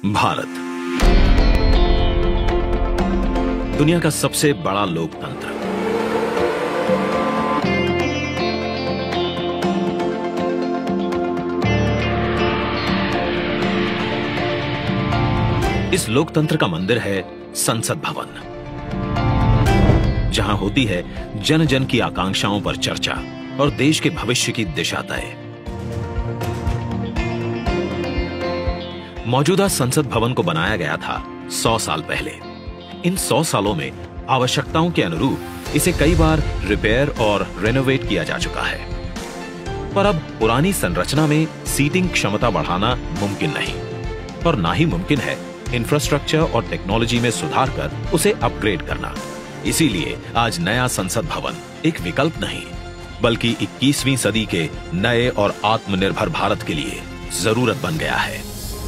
भारत दुनिया का सबसे बड़ा लोकतंत्र। इस लोकतंत्र का मंदिर है संसद भवन, जहां होती है जन जन की आकांक्षाओं पर चर्चा और देश के भविष्य की दिशा तय। मौजूदा संसद भवन को बनाया गया था 100 साल पहले। इन 100 सालों में आवश्यकताओं के अनुरूप इसे कई बार रिपेयर और रेनोवेट किया जा चुका है, पर अब पुरानी संरचना में सीटिंग क्षमता बढ़ाना मुमकिन नहीं, और ना ही मुमकिन है इंफ्रास्ट्रक्चर और टेक्नोलॉजी में सुधार कर उसे अपग्रेड करना। इसीलिए आज नया संसद भवन एक विकल्प नहीं, बल्कि 21वीं सदी के नए और आत्मनिर्भर भारत के लिए जरूरत बन गया है।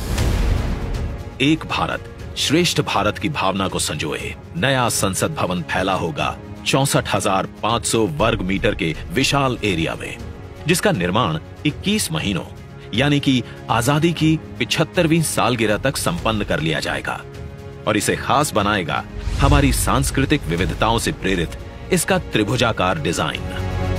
एक भारत श्रेष्ठ भारत की भावना को संजोए नया संसद भवन फैला होगा 64,500 वर्ग मीटर के विशाल एरिया में, जिसका निर्माण 21 महीनों यानी कि आजादी की 75वीं सालगिरह तक संपन्न कर लिया जाएगा। और इसे खास बनाएगा हमारी सांस्कृतिक विविधताओं से प्रेरित इसका त्रिभुजाकार डिजाइन,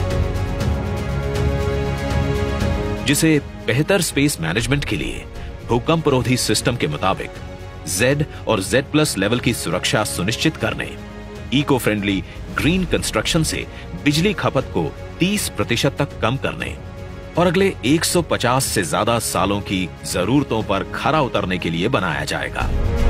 जिसे बेहतर स्पेस मैनेजमेंट के लिए भूकंपरोधी सिस्टम के मुताबिक Z और Z+ लेवल की सुरक्षा सुनिश्चित करने, इको फ्रेंडली ग्रीन कंस्ट्रक्शन से बिजली खपत को 30% तक कम करने और अगले 150 से ज्यादा सालों की जरूरतों पर खरा उतरने के लिए बनाया जाएगा।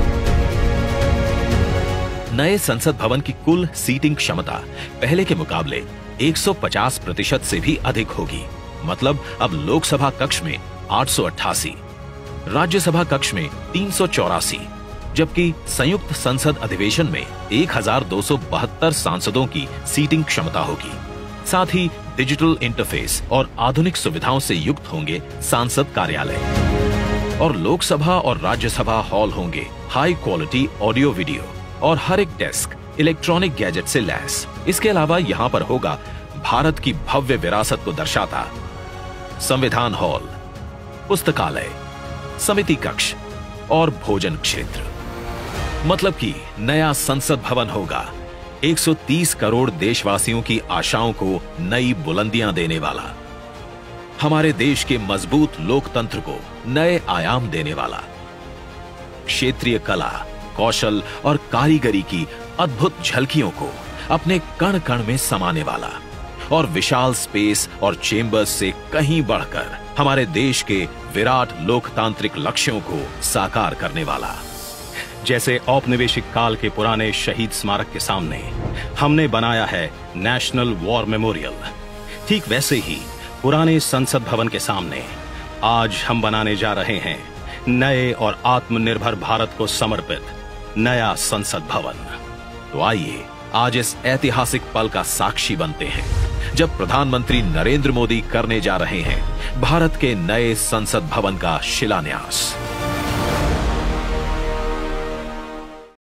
नए संसद भवन की कुल सीटिंग क्षमता पहले के मुकाबले 150% से भी अधिक होगी। मतलब अब लोकसभा कक्ष में 888, राज्यसभा कक्ष में 384, जबकि संयुक्त संसद अधिवेशन में 1272 सांसदों की सीटिंग क्षमता होगी। साथ ही डिजिटल इंटरफेस और आधुनिक सुविधाओं से युक्त होंगे सांसद कार्यालय, और लोकसभा और राज्यसभा हॉल होंगे हाई क्वालिटी ऑडियो वीडियो और हर एक डेस्क इलेक्ट्रॉनिक गैजेट से लैस। इसके अलावा यहाँ पर होगा भारत की भव्य विरासत को दर्शाता संविधान हॉल, पुस्तकालय, समिति कक्ष और भोजन क्षेत्र। मतलब कि नया संसद भवन होगा 130 करोड़ देशवासियों की आशाओं को नई बुलंदियां देने वाला, हमारे देश के मजबूत लोकतंत्र को नए आयाम देने वाला, क्षेत्रीय कला, कौशल और कारीगरी की अद्भुत झलकियों को अपने कण कण में समाने वाला, और विशाल स्पेस और चेंबर्स से कहीं बढ़कर हमारे देश के विराट लोकतांत्रिक लक्ष्यों को साकार करने वाला। जैसे औपनिवेशिक काल के पुराने शहीद स्मारक के सामने हमने बनाया है नेशनल वॉर मेमोरियल, ठीक वैसे ही पुराने संसद भवन के सामने आज हम बनाने जा रहे हैं नए और आत्मनिर्भर भारत को समर्पित नया संसद भवन। तो आइए आज इस ऐतिहासिक पल का साक्षी बनते हैं, जब प्रधानमंत्री नरेंद्र मोदी करने जा रहे हैं भारत के नए संसद भवन का शिलान्यास।